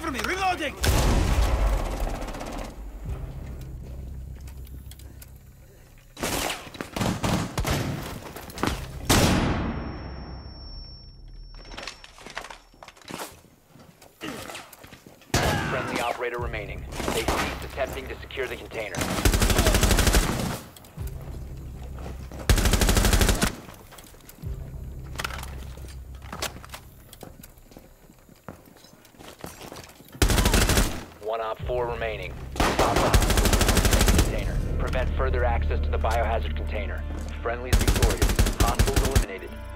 Cover me! Reloading! Friendly operator remaining. They ceased attempting to secure the container. One op 4 remaining. Stop the container. Prevent further access to the biohazard container. Friendly's victorious. Hostiles eliminated.